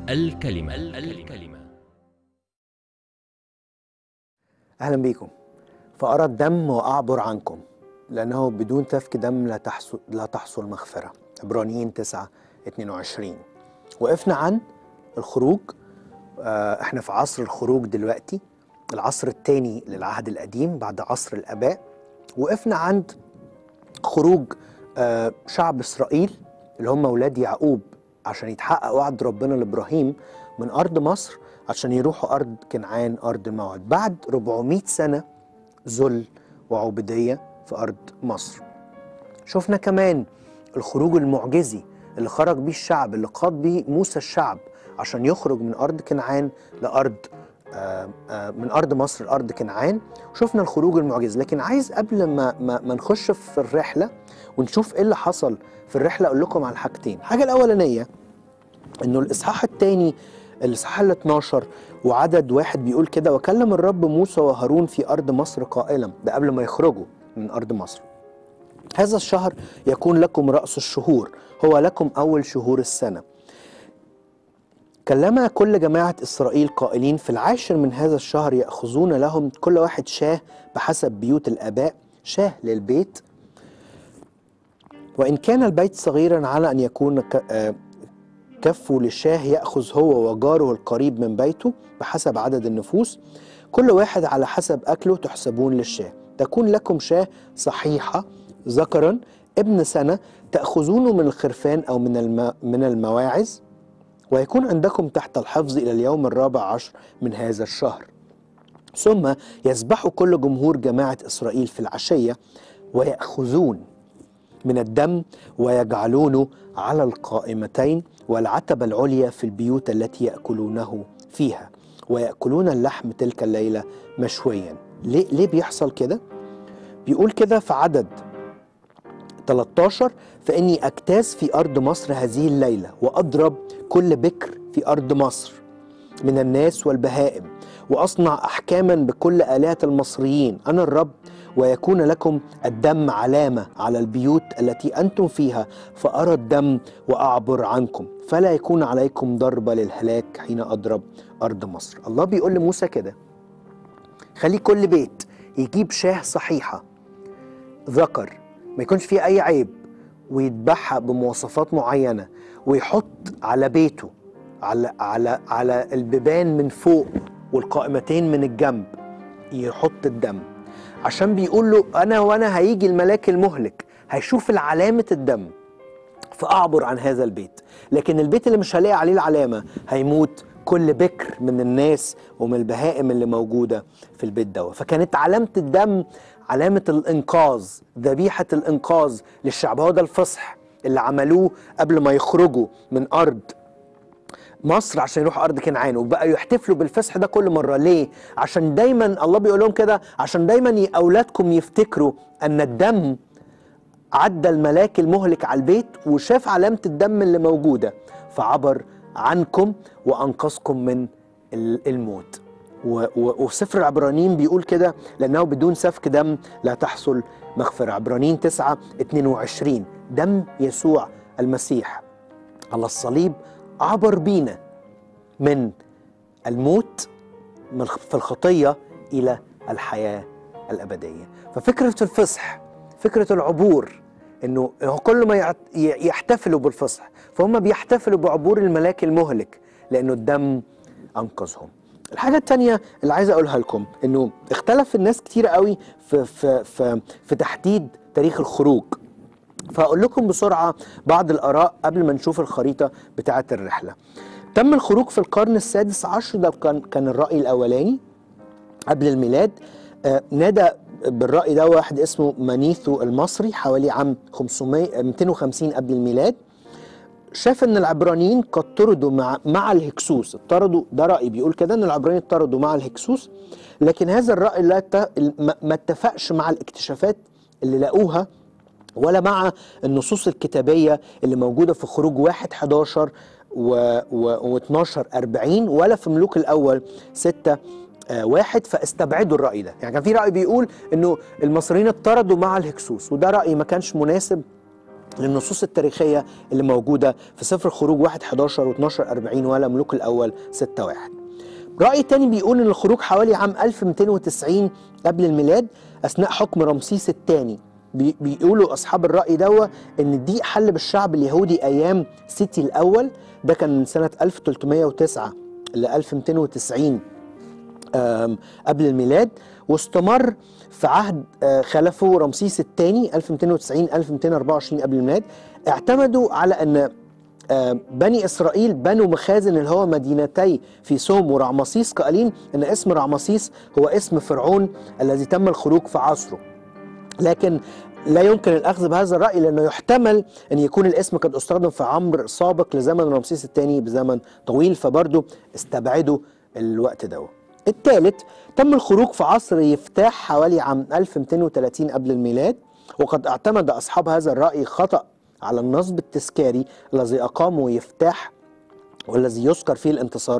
الكلمة. أهلا بيكم. فأرى الدم وأعبر عنكم لأنه بدون سفك دم لا تحصل مغفرة. عبرانيين 9:22. وقفنا عن الخروج. احنا في عصر الخروج دلوقتي، العصر الثاني للعهد القديم بعد عصر الآباء. وقفنا عند خروج شعب إسرائيل اللي هم أولاد يعقوب عشان يتحقق وعد ربنا لإبراهيم من أرض مصر عشان يروحوا أرض كنعان، أرض الموعد، بعد 400 سنة ذل وعبودية في أرض مصر. شفنا كمان الخروج المعجزي اللي خرج بيه الشعب، اللي قاد بيه موسى الشعب عشان يخرج من أرض كنعان لأرض من أرض مصر لأرض كنعان. شفنا الخروج المعجزي، لكن عايز قبل ما نخش في الرحلة ونشوف إيه اللي حصل في الرحلة أقول لكم على حاجتين. الحاجة الأولانية إنه الإصحاح الثاني، الإصحاح 12 وعدد 1 بيقول كده: وكلم الرب موسى وهارون في أرض مصر قائلا، ده قبل ما يخرجوا من أرض مصر: هذا الشهر يكون لكم رأس الشهور، هو لكم أول شهور السنة. كلم كل جماعة إسرائيل قائلين: في العاشر من هذا الشهر يأخذون لهم كل واحد شاه بحسب بيوت الآباء، شاه للبيت، وإن كان البيت صغيرا على أن يكون كفه للشاه يأخذ هو وجاره القريب من بيته بحسب عدد النفوس، كل واحد على حسب أكله تحسبون للشاه. تكون لكم شاه صحيحة ذكرا ابن سنة، تأخذونه من الخرفان أو من المواعز، ويكون عندكم تحت الحفظ إلى اليوم 14 من هذا الشهر. ثم يذبح كل جمهور جماعة إسرائيل في العشية، ويأخذون من الدم ويجعلونه على القائمتين والعتبة العليا في البيوت التي يأكلونه فيها، ويأكلون اللحم تلك الليلة مشويا. ليه بيحصل كده؟ بيقول كده في عدد 13: فإني أجتاز في أرض مصر هذه الليلة وأضرب كل بكر في أرض مصر من الناس والبهائم، وأصنع أحكاما بكل آلهة المصريين، أنا الرب. ويكون لكم الدم علامة على البيوت التي أنتم فيها، فأرى الدم وأعبر عنكم، فلا يكون عليكم ضربة للهلاك حين أضرب أرض مصر. الله بيقول لموسى كده: خلي كل بيت يجيب شاه صحيحة ذكر ما يكونش فيه أي عيب، ويذبحها بمواصفات معينة، ويحط على بيته على البيبان من فوق والقائمتين من الجنب يحط الدم، عشان بيقول له وانا هيجي الملاك المهلك هيشوف العلامة الدم فأعبر عن هذا البيت. لكن البيت اللي مش هلاقي عليه العلامة هيموت كل بكر من الناس ومن البهائم اللي موجودة في البيت ده. فكانت علامة الدم علامة الإنقاذ، ذبيحة الإنقاذ للشعب. هو ده الفصح اللي عملوه قبل ما يخرجوا من أرض مصر عشان يروحوا أرض كنعان، وبقى يحتفلوا بالفصح ده كل مرة. ليه؟ عشان دايما الله بيقول لهم كده، عشان دايما أولادكم يفتكروا أن الدم عدى الملاك المهلك على البيت وشاف علامة الدم اللي موجودة فعبر عنكم وأنقذكم من الموت. وفي سفر العبرانيين بيقول كده: لأنه بدون سفك دم لا تحصل مغفرة. عبرانيين 9:22. دم يسوع المسيح على الصليب عبر بينا من الموت في الخطية إلى الحياة الأبدية. ففكرة الفصح، فكرة العبور، إنه كل ما يحتفلوا بالفصح فهم بيحتفلوا بعبور الملاك المهلك لأنه الدم أنقذهم. الحاجة التانية اللي عايز أقولها لكم إنه اختلف الناس كتير قوي في تحديد تاريخ الخروج. فأقول لكم بسرعة بعض الآراء قبل ما نشوف الخريطة بتاعة الرحلة. تم الخروج في القرن السادس عشر، ده كان الرأي الأولاني قبل الميلاد. نادى بالرأي ده واحد اسمه منيثو المصري حوالي عام 250 قبل الميلاد. شاف ان العبرانيين قد طردوا مع الهكسوس، اطردوا، ده رأي بيقول كده ان العبرانيين اطردوا مع الهكسوس، لكن هذا الرأي ما اتفقش مع الاكتشافات اللي لقوها ولا مع النصوص الكتابية اللي موجودة في خروج 1:11 و12:40 ولا في ملوك الأول 6:1. فاستبعدوا الرأي ده. يعني كان في رأي بيقول انه المصريين اطردوا مع الهكسوس، وده رأي ما كانش مناسب للنصوص التاريخية اللي موجودة في سفر الخروج 1:11 و12:40 ولا ملوك الأول 6:1. رأي تاني بيقول إن الخروج حوالي عام 1290 قبل الميلاد أثناء حكم رمسيس الثاني. بيقولوا أصحاب الرأي ده إن دي حل بالشعب اليهودي أيام سيتي الأول، ده كان من سنة 1309 ل 1290 قبل الميلاد، واستمر في عهد خلفه رمسيس الثاني 1290 1224 قبل الميلاد. اعتمدوا على أن بني إسرائيل بنوا مخازن اللي هو مدينتي في سوم ورعمسيس، قائلين أن اسم رعمسيس هو اسم فرعون الذي تم الخروج في عصره. لكن لا يمكن الأخذ بهذا الرأي، لأنه يحتمل أن يكون الاسم قد استخدم في عمر سابق لزمن رمسيس الثاني بزمن طويل، فبرضه استبعدوا الوقت ده. الثالث، تم الخروج في عصر يفتاح حوالي عام 1230 قبل الميلاد، وقد اعتمد أصحاب هذا الرأي خطأ على النصب التذكاري الذي أقامه يفتاح، والذي يذكر فيه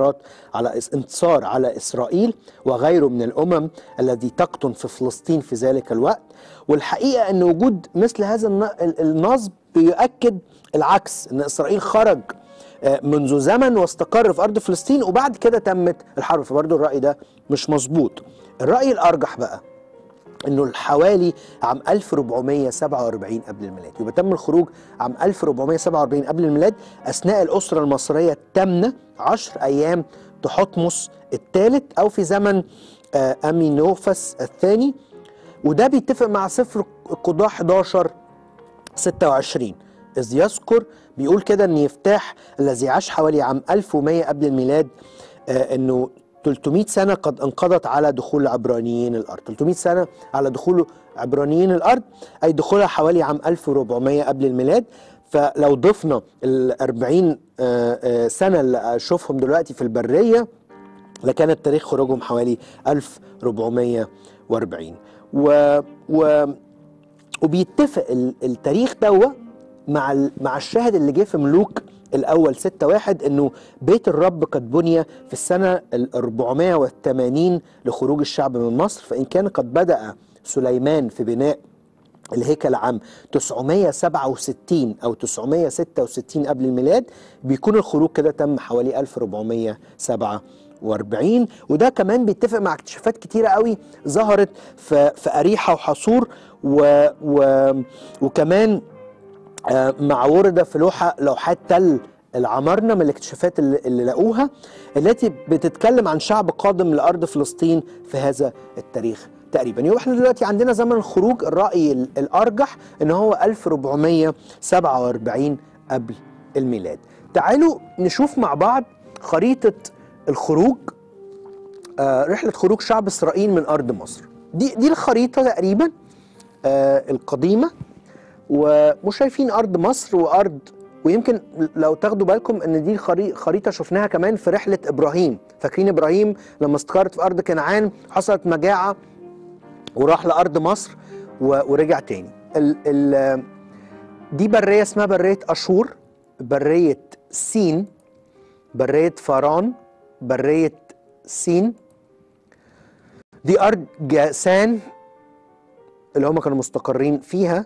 انتصار على إسرائيل وغيره من الأمم الذي تقطن في فلسطين في ذلك الوقت. والحقيقة أن وجود مثل هذا النصب بيؤكد العكس، أن إسرائيل خرج منذ زمن واستقر في أرض فلسطين وبعد كده تمت الحرب، فبرضه الرأي ده مش مظبوط. الرأي الأرجح بقى انه حوالي عام 1447 قبل الميلاد، يبقى تم الخروج عام 1447 قبل الميلاد اثناء الاسره المصريه الثامنه 10 ايام تحتمس الثالث، او في زمن امينوفس الثاني، وده بيتفق مع سفر القضاء 11:26 اذ يذكر بيقول كده ان يفتاح الذي عاش حوالي عام 1100 قبل الميلاد انه 300 سنة قد انقضت على دخول عبرانيين الأرض. 300 سنة على دخول عبرانيين الأرض أي دخولها حوالي عام 1400 قبل الميلاد. فلو ضفنا ال 40 سنة اللي أشوفهم دلوقتي في البرية لكان التاريخ خروجهم حوالي 1440. وبيتفق التاريخ ده مع الشاهد اللي جه في ملوك الأول 6:1 إنه بيت الرب قد بني في السنة 480 لخروج الشعب من مصر، فإن كان قد بدأ سليمان في بناء الهيكل عام 967 أو 966 قبل الميلاد، بيكون الخروج كده تم حوالي 1447. وده كمان بيتفق مع اكتشافات كتيرة قوي ظهرت في أريحة وحصور وكمان مع ورد في لوحات تل العمارنة من الاكتشافات اللي لقوها، التي بتتكلم عن شعب قادم لأرض فلسطين في هذا التاريخ تقريبا. يبقى احنا دلوقتي عندنا زمن الخروج الرأي الأرجح ان هو 1447 قبل الميلاد. تعالوا نشوف مع بعض خريطة الخروج، رحلة خروج شعب إسرائيل من أرض مصر. دي الخريطة تقريبا القديمة، وشايفين أرض مصر وأرض، ويمكن لو تاخدوا بالكم ان دي خريطة شفناها كمان في رحلة إبراهيم. فاكرين إبراهيم لما استقرت في أرض كنعان حصلت مجاعة وراح لأرض مصر ورجع تاني. دي برية اسمها برية أشور، برية سين، برية فاران، برية سين. دي أرض جاسان اللي هم كانوا مستقرين فيها،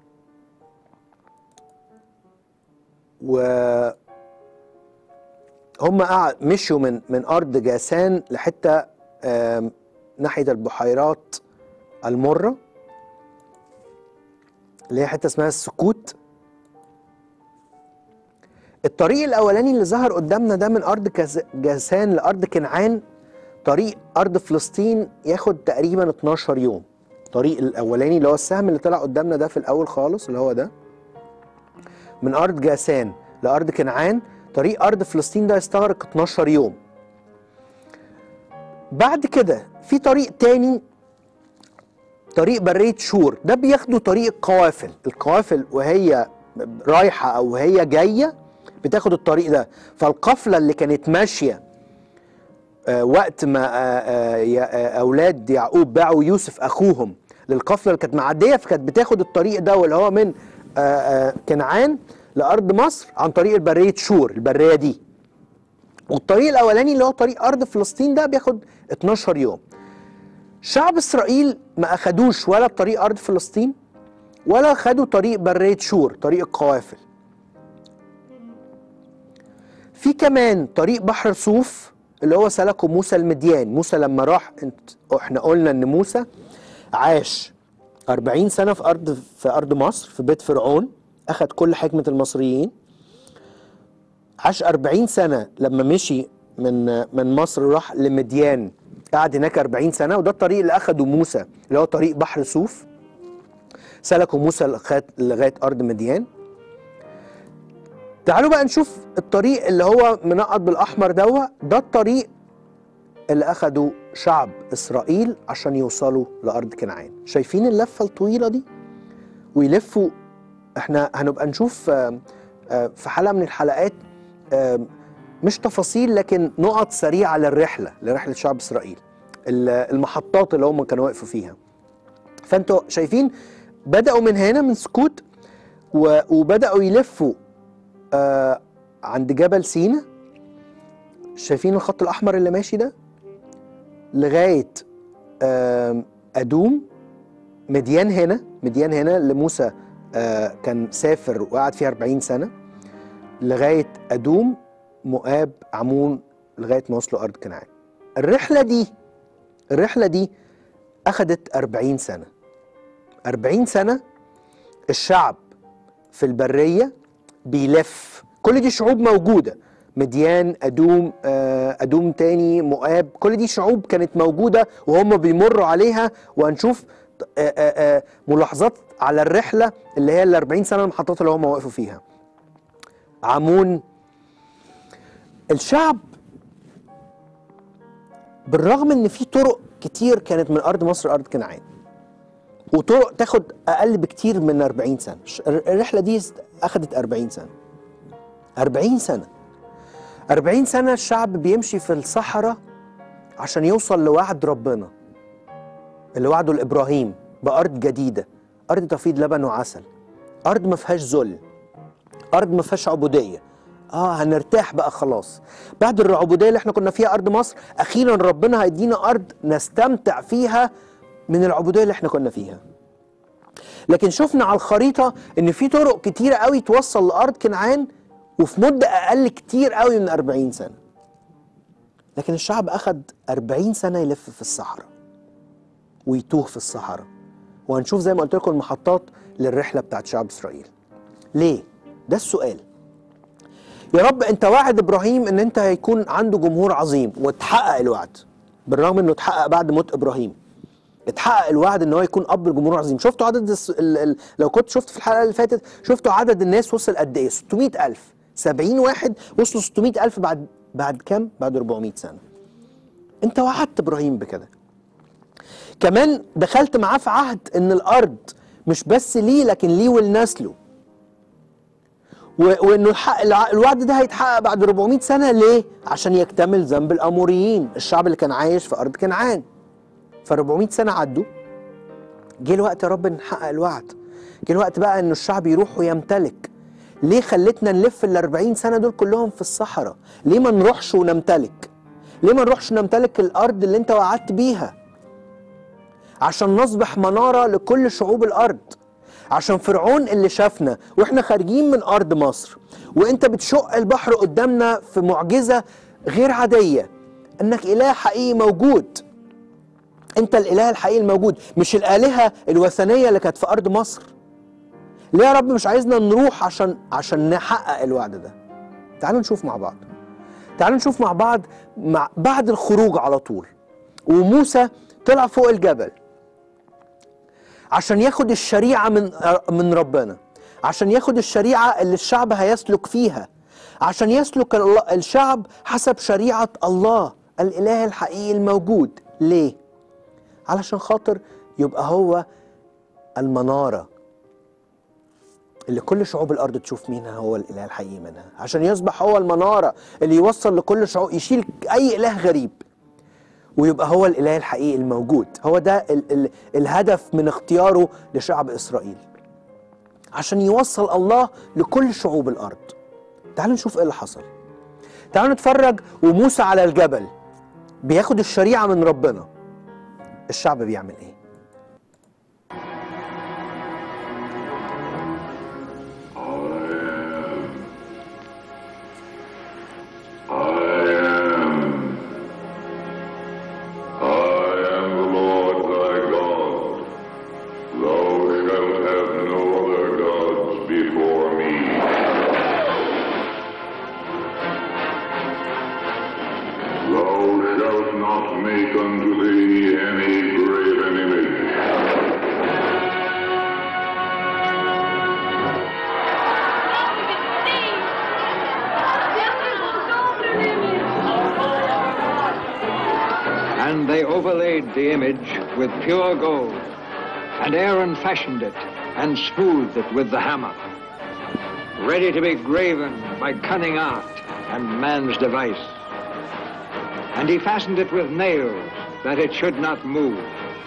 وهم مشوا من أرض جاسان لحتة ناحية البحيرات المرة اللي هي حتة اسمها السكوت. الطريق الأولاني اللي ظهر قدامنا ده من أرض جاسان لأرض كنعان، طريق أرض فلسطين ياخد تقريبا 12 يوم. الطريق الأولاني اللي هو السهم اللي طلع قدامنا ده في الأول خالص اللي هو ده، من أرض جاسان لأرض كنعان، طريق أرض فلسطين ده يستغرق 12 يوم. بعد كده في طريق تاني، طريق برية شور، ده بياخدوا طريق القوافل. القوافل وهي رايحة أو وهي جاية بتاخد الطريق ده. فالقافلة اللي كانت ماشية وقت ما أولاد يعقوب باعوا يوسف أخوهم للقافلة اللي كانت معدية، فكانت بتاخد الطريق ده واللي هو من كنعان لأرض مصر عن طريق البرية شور، البرية دي. والطريق الأولاني اللي هو طريق أرض فلسطين ده بياخد 12 يوم. شعب إسرائيل ما أخدوش ولا طريق أرض فلسطين ولا خدوا طريق برية شور، طريق القوافل. في كمان طريق بحر صوف اللي هو سلكه موسى المديان. موسى لما راح، احنا قلنا ان موسى عاش 40 سنة في أرض مصر في بيت فرعون، أخذ كل حكمة المصريين. عاش 40 سنة لما مشي من مصر راح لمديان، قعد هناك 40 سنة، وده الطريق اللي أخده موسى اللي هو طريق بحر صوف، سلكه موسى لغاية أرض مديان. تعالوا بقى نشوف الطريق اللي هو منقط بالأحمر ده الطريق اللي أخده شعب إسرائيل عشان يوصلوا لأرض كنعان. شايفين اللفة الطويلة دي؟ ويلفوا. احنا هنبقى نشوف في حلقة من الحلقات مش تفاصيل لكن نقط سريعة لرحلة شعب إسرائيل، المحطات اللي هم كانوا وقفوا فيها. فانتوا شايفين بدأوا من هنا من سكوت وبدأوا يلفوا عند جبل سينا. شايفين الخط الأحمر اللي ماشي ده لغاية أدوم. مديان هنا اللي موسى كان سافر وقعد فيها 40 سنة، لغاية أدوم، مؤاب، عمون، لغاية ما وصلوا أرض كنعان. الرحلة دي أخدت 40 سنة. 40 سنة الشعب في البرية بيلف. كل دي شعوب موجودة، مديان، أدوم تاني، مؤاب، كل دي شعوب كانت موجودة وهم بيمروا عليها. وهنشوف ملاحظات على الرحلة اللي هي 40 سنة المحطات اللي هم وقفوا فيها. عمون. الشعب بالرغم ان في طرق كتير كانت من أرض مصر لأرض كنعان، وطرق تاخد أقل بكتير من 40 سنة، الرحلة دي أخدت 40 سنة. 40 سنة الشعب بيمشي في الصحراء عشان يوصل لوعد ربنا اللي وعده لإبراهيم بأرض جديدة، أرض تفيض لبن وعسل، أرض ما فيهاش ذل، أرض ما فيهاش عبودية. هنرتاح بقى خلاص بعد العبودية اللي احنا كنا فيها أرض مصر. أخيرا ربنا هيدينا أرض نستمتع فيها من العبودية اللي احنا كنا فيها. لكن شفنا على الخريطة إن في طرق كتيرة قوي توصل لأرض كنعان وفي مدة أقل كتير قوي من 40 سنة. لكن الشعب أخد 40 سنة يلف في الصحراء ويتوه في الصحراء. وهنشوف زي ما قلت لكم المحطات للرحلة بتاعت شعب إسرائيل. ليه؟ ده السؤال. يا رب أنت وعد إبراهيم إن أنت هيكون عنده جمهور عظيم، واتحقق الوعد بالرغم إنه اتحقق بعد موت إبراهيم. اتحقق الوعد ان هو يكون اب الجمهور عظيم. شفتوا عدد لو كنت شفت في الحلقه اللي فاتت، شفتوا عدد الناس وصل قد ايه؟ 600,000. 70 واحد وصلوا 600,000 بعد كام؟ بعد 400 سنه. انت وعدت ابراهيم بكده. كمان دخلت معاه في عهد ان الارض مش بس ليه لكن ليه ولنسله. وانه الوعد ده هيتحقق بعد 400 سنه. ليه؟ عشان يكتمل ذنب الاموريين، الشعب اللي كان عايش في ارض كنعان. ف 400 سنة عدوا، جه الوقت يا رب نحقق الوعد. جه الوقت بقى انه الشعب يروح ويمتلك. ليه خلتنا نلف ال 40 سنة دول كلهم في الصحراء؟ ليه ما نروحش ونمتلك؟ ليه ما نروحش نمتلك الأرض اللي أنت وعدت بيها؟ عشان نصبح منارة لكل شعوب الأرض. عشان فرعون اللي شافنا وإحنا خارجين من أرض مصر وإنت بتشق البحر قدامنا في معجزة غير عادية، إنك إله حقيقي موجود. انت الاله الحقيقي الموجود، مش الالهه الوثنيه اللي كانت في ارض مصر. ليه يا رب مش عايزنا نروح عشان نحقق الوعد ده؟ تعالوا نشوف مع بعض. تعالوا نشوف مع بعض بعد الخروج على طول، وموسى طلع فوق الجبل عشان ياخد الشريعه من ربنا، عشان ياخد الشريعه اللي الشعب هيسلك فيها، عشان يسلك الشعب حسب شريعه الله الاله الحقيقي الموجود. ليه؟ علشان خاطر يبقى هو المنارة اللي كل شعوب الأرض تشوف مين هو الإله الحقيقي منها، عشان يصبح هو المنارة اللي يوصل لكل شعوب، يشيل أي إله غريب ويبقى هو الإله الحقيقي الموجود. هو ده الهدف من اختياره لشعب إسرائيل، عشان يوصل الله لكل شعوب الأرض. تعالوا نشوف إيه اللي حصل. تعالوا نتفرج وموسى على الجبل بياخد الشريعة من ربنا. الشعب بيعمل ايه؟ not make unto thee any graven image. And they overlaid the image with pure gold, and Aaron fashioned it and smoothed it with the hammer, ready to be graven by cunning art and man's device. And he fastened it with nails, that it should not move.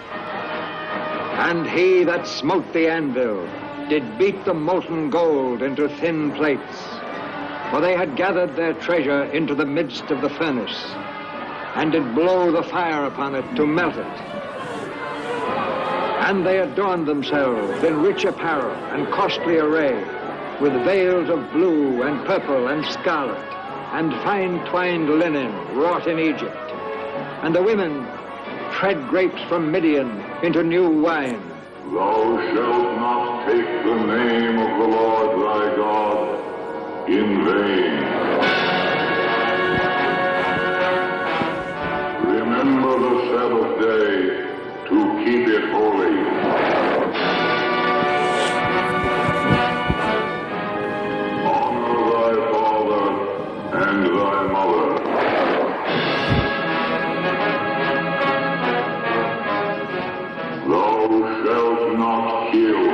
And he that smote the anvil did beat the molten gold into thin plates, for they had gathered their treasure into the midst of the furnace, and did blow the fire upon it to melt it. And they adorned themselves in rich apparel and costly array, with veils of blue and purple and scarlet, and fine twined linen wrought in Egypt. And the women tread grapes from Midian into new wine. Thou shalt not take the name of the Lord thy God in vain. Remember the Sabbath day to keep it holy. And thy mother. Thou shalt not kill.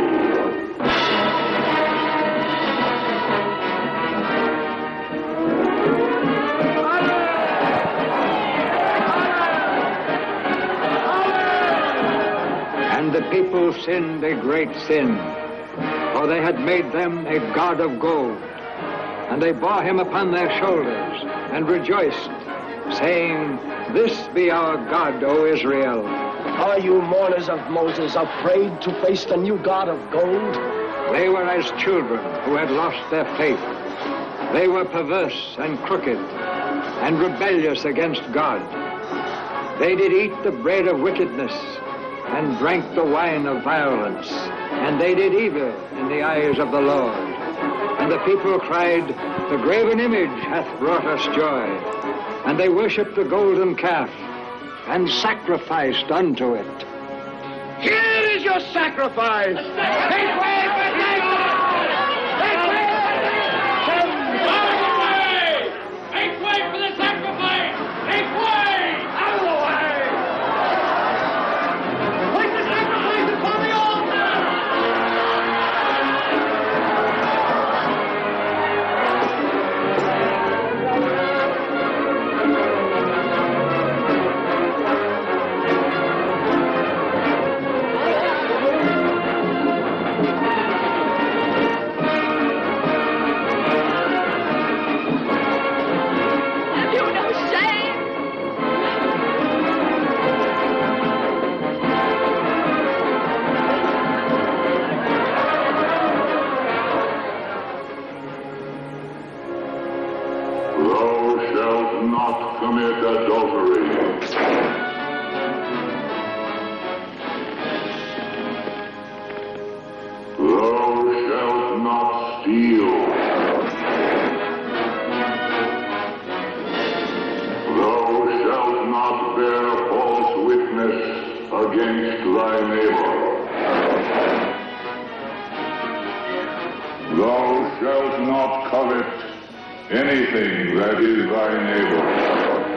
And the people sinned a great sin, for they had made them a god of gold. And they bore him upon their shoulders, and rejoiced, saying, This be our God, O Israel. Are you mourners of Moses afraid to face the new God of gold? They were as children who had lost their faith. They were perverse and crooked, and rebellious against God. They did eat the bread of wickedness, and drank the wine of violence, and they did evil in the eyes of the Lord. And the people cried, The graven image hath brought us joy. And they worshipped the golden calf, and sacrificed unto it. Here is your sacrifice! Make way for Dagon! Make way for Dagon! Make way for the sacrifice! Make way! Out of the way! Place the sacrifice upon the altar! Commit adultery. Thou shalt not steal. Thou shalt not bear false witness against thy neighbor. Thou shalt not covet anything that is thy neighbor.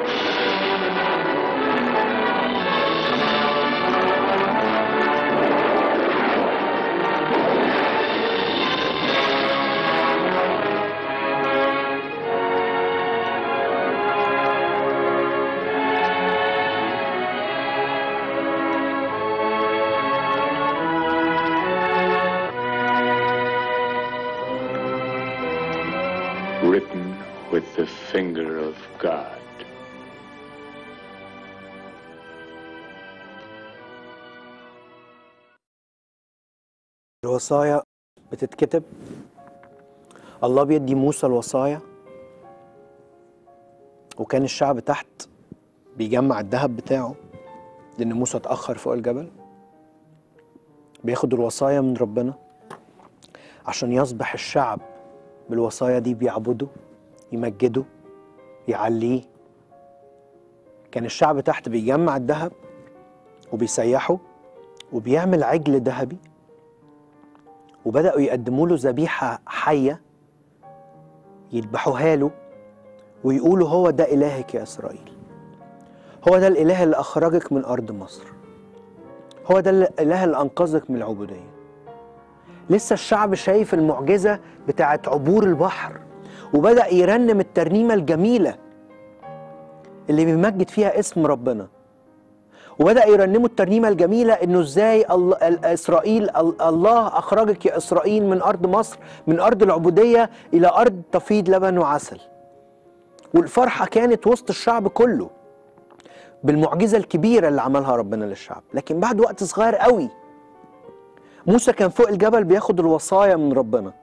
Written with the finger of God. الوصايا بتتكتب، الله بيدي موسى الوصايا، وكان الشعب تحت بيجمع الذهب بتاعه لأن موسى اتأخر فوق الجبل. بياخد الوصايا من ربنا عشان يصبح الشعب بالوصايا دي بيعبده، يمجده، يعليه. كان الشعب تحت بيجمع الذهب وبيسيحه وبيعمل عجل ذهبي، وبدأوا يقدموا له ذبيحة حية يذبحوها له ويقولوا هو ده إلهك يا إسرائيل، هو ده الإله اللي أخرجك من أرض مصر، هو ده الإله اللي أنقذك من العبودية. لسه الشعب شايف المعجزة بتاعت عبور البحر، وبدأ يرنم الترنيمة الجميلة اللي بيمجد فيها اسم ربنا، وبدأ يرنموا الترنيمة الجميلة إنه إزاي إسرائيل الله أخرجك يا إسرائيل من أرض مصر، من أرض العبودية إلى أرض تفيض لبن وعسل. والفرحة كانت وسط الشعب كله بالمعجزة الكبيرة اللي عملها ربنا للشعب. لكن بعد وقت صغير قوي موسى كان فوق الجبل بياخد الوصايا من ربنا.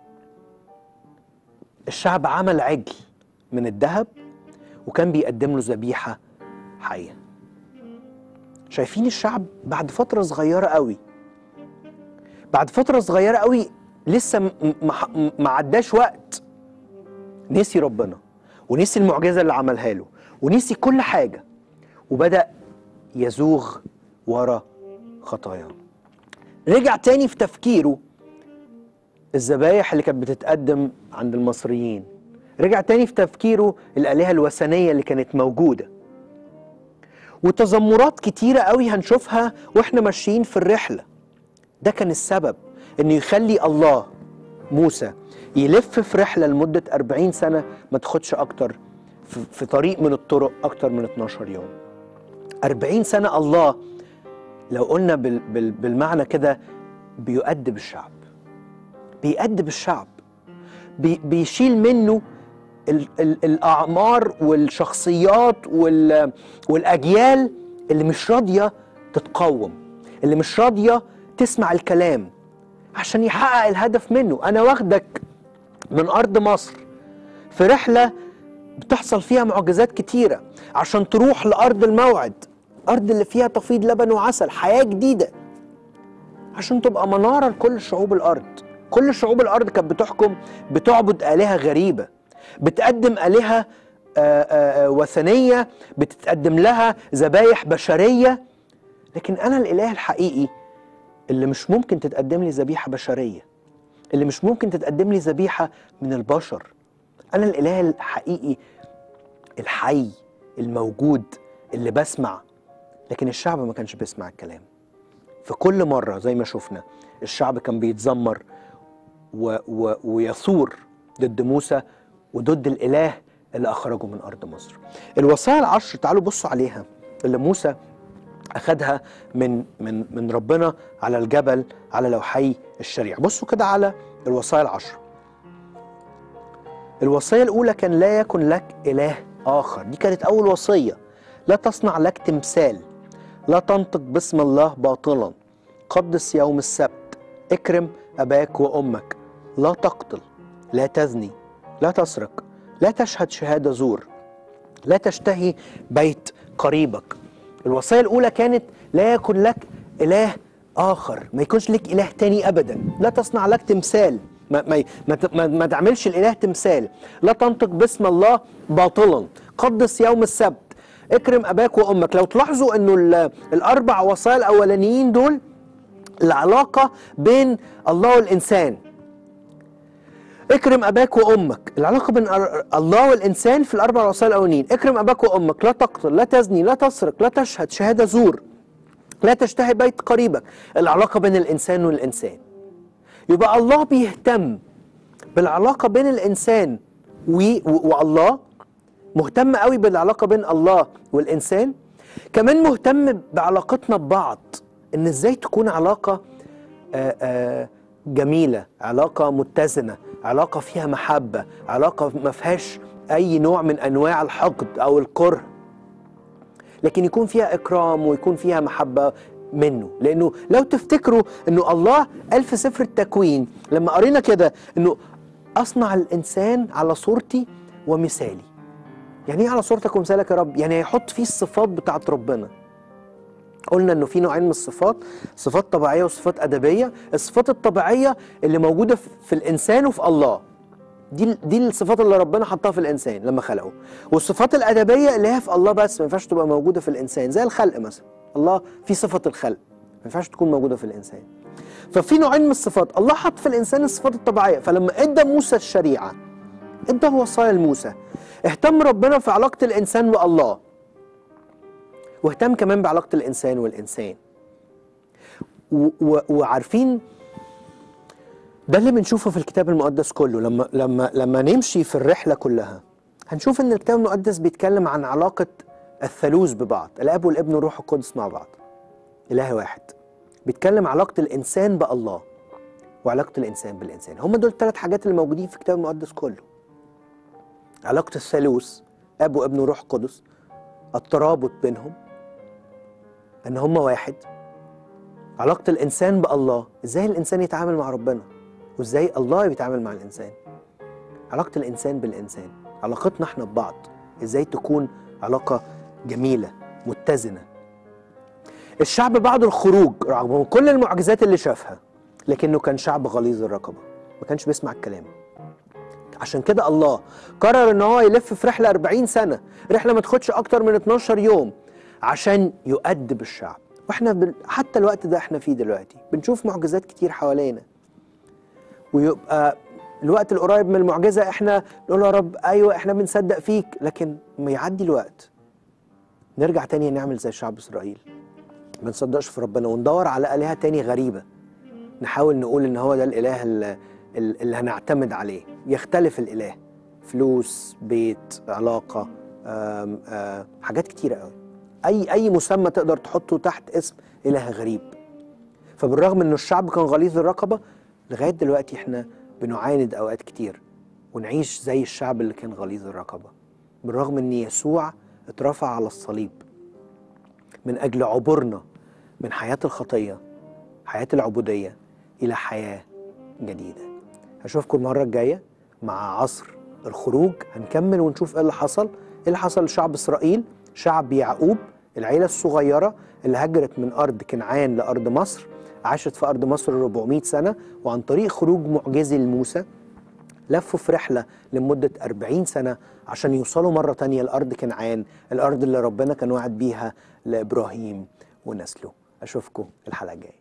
الشعب عمل عجل من الذهب وكان بيقدم له ذبيحة حية. شايفين الشعب بعد فترة صغيرة قوي، بعد فترة صغيرة قوي لسه ما عداش وقت، نسي ربنا ونسي المعجزة اللي عملها له ونسي كل حاجة، وبدأ يزوغ ورا خطاياه. رجع تاني في تفكيره الذبايح اللي كانت بتتقدم عند المصريين، رجع تاني في تفكيره الآلهة الوثنية اللي كانت موجودة، وتذمرات كتيرة قوي هنشوفها واحنا ماشيين في الرحلة. ده كان السبب انه يخلي الله موسى يلف في رحلة لمدة 40 سنة ما تاخدش اكتر في طريق من الطرق اكتر من 12 يوم. 40 سنة الله لو قلنا بالمعنى كده بيؤدب الشعب، بيأدب الشعب، بيشيل منه الأعمار والشخصيات والأجيال اللي مش راضية تتقوم، اللي مش راضية تسمع الكلام، عشان يحقق الهدف منه. أنا واخدك من أرض مصر في رحلة بتحصل فيها معجزات كتيرة عشان تروح لأرض الموعد، أرض اللي فيها تفيض لبن وعسل، حياة جديدة، عشان تبقى منارة لكل شعوب الأرض. كل شعوب الأرض كانت بتعبد آلهة غريبة، بتقدم آلهة وثنية، بتتقدم لها ذبايح بشرية. لكن أنا الإله الحقيقي اللي مش ممكن تتقدم لي ذبيحة بشرية، اللي مش ممكن تتقدم لي ذبيحة من البشر. أنا الإله الحقيقي الحي الموجود اللي بسمع. لكن الشعب ما كانش بيسمع الكلام. في كل مرة زي ما شفنا الشعب كان بيتذمر ويثور ضد موسى وضد الإله اللي أخرجه من أرض مصر. الوصايا العشر تعالوا بصوا عليها اللي موسى أخدها من ربنا على الجبل على لوحي الشريعة. بصوا كده على الوصايا العشر. الوصية الأولى كان لا يكن لك إله آخر، دي كانت أول وصية. لا تصنع لك تمثال، لا تنطق باسم الله باطلا، قدس يوم السبت، اكرم أباك وأمك، لا تقتل، لا تزني، لا تسرق، لا تشهد شهادة زور، لا تشتهي بيت قريبك. الوصية الأولى كانت لا يكن لك إله آخر، ما يكونش لك إله تاني أبدا. لا تصنع لك تمثال، ما تعملش الإله تمثال. لا تنطق باسم الله باطلا، قدس يوم السبت، اكرم أباك وأمك. لو تلاحظوا أنه الأربع وصايا الأولانيين دول العلاقة بين الله والإنسان. اكرم أباك وأمك، العلاقة بين الله والإنسان في الأربع وصايا الأولانيين. اكرم أباك وأمك، لا تقتل، لا تزني، لا تسرق، لا تشهد شهادة زور، لا تشتهي بيت قريبك، العلاقة بين الإنسان والإنسان. يبقى الله بيهتم بالعلاقة بين الإنسان والله، مهتم قوي بالعلاقة بين الله والإنسان، كمان مهتم بعلاقتنا ببعض، إن إزاي تكون علاقة جميلة، علاقة متزنة، علاقة فيها محبة، علاقة ما فيهاش أي نوع من أنواع الحقد أو الكره، لكن يكون فيها إكرام ويكون فيها محبة منه. لأنه لو تفتكروا أنه الله قال في سفر التكوين لما قرينا كده أنه أصنع الإنسان على صورتي ومثالي. يعني إيه على صورتك ومثالك يا رب؟ يعني هيحط فيه الصفات بتاعت ربنا. قلنا أنه في نوعين من الصفات، صفات طبيعية وصفات أدبية. الصفات الطبيعية اللي موجودة في الإنسان وفي الله، دي الصفات اللي ربنا حطها في الانسان لما خلقه. والصفات الادبيه اللي هي في الله بس، ما ينفعش تبقى موجوده في الانسان، زي الخلق مثلا. الله في صفه الخلق ما ينفعش تكون موجوده في الانسان. ففي نوعين من الصفات، الله حط في الانسان الصفات الطبيعيه. فلما ادى موسى الشريعه، ادى وصايا لموسى، اهتم ربنا في علاقه الانسان بالله، واهتم كمان بعلاقه الانسان والانسان. وعارفين ده اللي بنشوفه في الكتاب المقدس كله. لما نمشي في الرحله كلها هنشوف ان الكتاب المقدس بيتكلم عن علاقه الثالوث ببعض، الاب والابن والروح القدس مع بعض، اله واحد. بيتكلم علاقه الانسان بالله وعلاقه الانسان بالانسان. هم دول الثلاث حاجات اللي موجودين في الكتاب المقدس كله. علاقه الثالوث، اب وابن وروح قدس، الترابط بينهم ان هم واحد. علاقه الانسان بالله، ازاي الانسان يتعامل مع ربنا وازاي الله بيتعامل مع الانسان. علاقه الانسان بالانسان، علاقتنا احنا ببعض ازاي تكون علاقه جميله متزنه. الشعب بعد الخروج رغم كل المعجزات اللي شافها لكنه كان شعب غليظ الرقبه، ما كانش بيسمع الكلام. عشان كده الله قرر ان هو يلف في رحله 40 سنه، رحله ما تاخدش اكتر من 12 يوم عشان يؤدب الشعب. واحنا حتى الوقت ده احنا فيه دلوقتي بنشوف معجزات كتير حوالينا، ويبقى الوقت القريب من المعجزه احنا نقول يا رب ايوه احنا بنصدق فيك، لكن ما يعدي الوقت نرجع تاني نعمل زي شعب اسرائيل، ما نصدقش في ربنا وندور على آلهة تاني غريبة، نحاول نقول ان هو ده الإله اللي هنعتمد عليه. يختلف الإله، فلوس، بيت، علاقة، حاجات كتيرة قوي. أي مسمى تقدر تحطه تحت اسم إله غريب. فبالرغم انه الشعب كان غليظ الرقبة، لغاية دلوقتي احنا بنعاند أوقات كتير ونعيش زي الشعب اللي كان غليظ الرقبة، بالرغم ان يسوع اترفع على الصليب من أجل عبورنا من حياة الخطية، حياة العبودية، إلى حياة جديدة. هشوفكم المرة الجاية مع عصر الخروج، هنكمل ونشوف إيه اللي حصل. إيه اللي حصل لشعب إسرائيل، شعب يعقوب، العيلة الصغيرة اللي هجرت من أرض كنعان لأرض مصر، عاشت في أرض مصر 400 سنة، وعن طريق خروج معجزي لموسى لفوا في رحلة لمدة 40 سنة عشان يوصلوا مرة تانية لأرض كنعان، الأرض اللي ربنا كان وعد بيها لإبراهيم ونسله. أشوفكم الحلقة الجاية.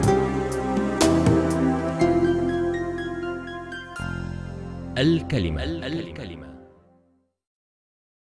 الكلمة